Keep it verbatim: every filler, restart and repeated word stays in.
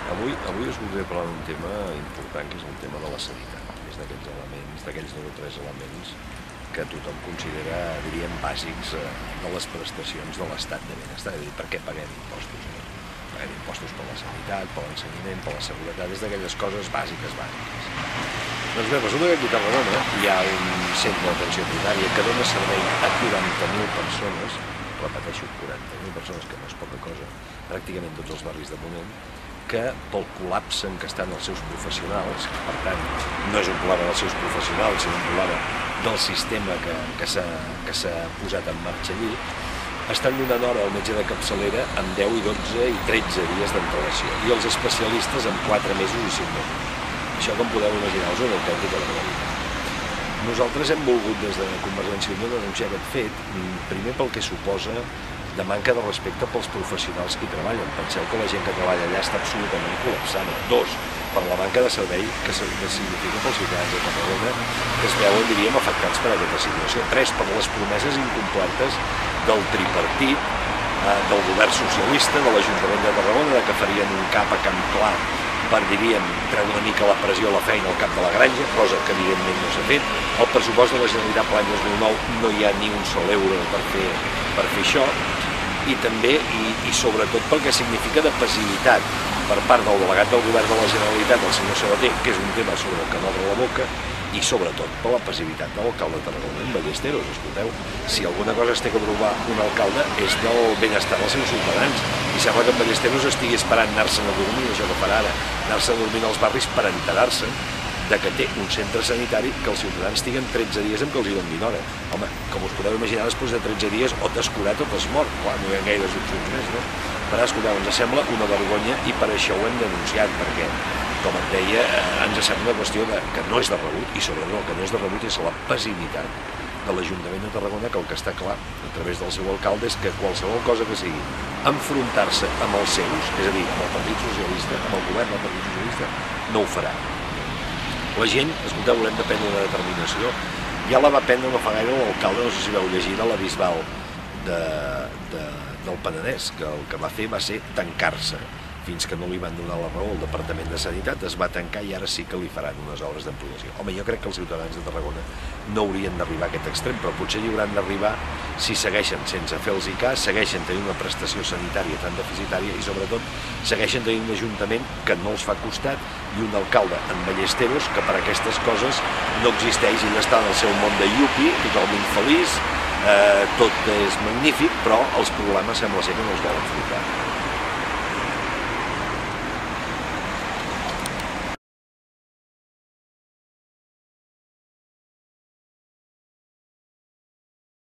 Avui, avui us voldria parlar d'un tema important, que és el tema de la sanitat. És d'aquells elements, d'aquells dos o tres elements que tothom considera, diríem, bàsics eh, de les prestacions de l'estat de benestar. És a dir, per què paguem impostos? No? Paguem impostos per la sanitat, per l'ensenyament, per la seguretat, és d'aquelles coses bàsiques, bàsiques. Doncs bé, resulta que aquí a Tarragona hi ha un centre d'atenció primària que dona servei a quaranta mil persones, repeteixo, quaranta mil persones, que no és poca cosa, pràcticament tots els barris de Ponent, que pel col·lapse en què estan els seus professionals, per tant, no és un problema dels seus professionals, sinó un problema del sistema que, que s'ha posat en marxa allí, estan donant hora al metge de capçalera amb deu i dotze i tretze dies d'antelació, i els especialistes amb quatre mesos i cinc mesos. Això, com podeu imaginar, és una autèntica barbaritat. Nosaltres hem volgut des de Convergència i Unió denunciar aquest fet, primer pel que suposa de manca de respecte pels professionals que hi treballen. Penseu que la gent que treballa allà està absolutament col·lapsada. Dos, per la manca de servei que significa pels ciutadans de Tarragona, que es veuen, diríem, afectats per aquesta situació. Tres, per les promeses incomplertes del tripartit, eh, del govern socialista, de l'Ajuntament de Tarragona, de que farien un cap a Camp Clar per, diríem, treure una mica la pressió a la feina al cap de la granja, cosa que evidentment no s'ha fet. El pressupost de la Generalitat per l'any dos mil nou no hi ha ni un sol euro per fer, per fer això, i també, i, i sobretot pel que significa de passivitat per part del delegat del govern de la Generalitat, el senyor Sabater, que és un tema sobre el que no obre la boca, i sobretot per la passivitat de l'alcalde de Tarragona en Ballesteros. Escolteu, si alguna cosa es té que preocupar un alcalde és del benestar dels seus ciutadans, i sembla que en Ballesteros estigui esperant anar-se'n a dormir, això que farà ara, anar-se a dormir als barris per enterar-se de que té un centre sanitari que els ciutadans estiguen tretze dies en què els hi donin hora. Home, com us podeu imaginar, després de tretze dies o t'has curat o t'has mort. Clar, no hi ha gaires opcions més, no? Per ara, escolteu, ens sembla una vergonya i per això ho hem denunciat, perquè, com et deia, ens sembla una qüestió de, que no és de rebut, i sobretot el que no és de rebut és la passivitat de l'Ajuntament de Tarragona, que el que està clar, a través del seu alcalde, és que qualsevol cosa que sigui enfrontar-se amb els seus, és a dir, amb el Partit Socialista, amb el govern del Partit Socialista, no ho farà. La gent, escolteu, volem de prendre una determinació. Ja la va prendre no fa gaire l'alcalde, no sé si vau llegir, de la Bisbal de, de, del Penedès, que el que va fer va ser tancar-se. Fins que no li van donar la raó al Departament de Sanitat, es va tancar i ara sí que li faran unes obres d'ampliació. Home, jo crec que els ciutadans de Tarragona no haurien d'arribar a aquest extrem, però potser hi hauran d'arribar si segueixen sense fer-los cas, segueixen tenint una prestació sanitària tan deficitària i sobretot segueixen tenint un ajuntament que no els fa costat i un alcalde en Ballesteros que per aquestes coses no existeix, ell està en el seu món de iupi, totalment feliç, eh, tot és magnífic, però els problemes sembla ser que no els volen enfrontar.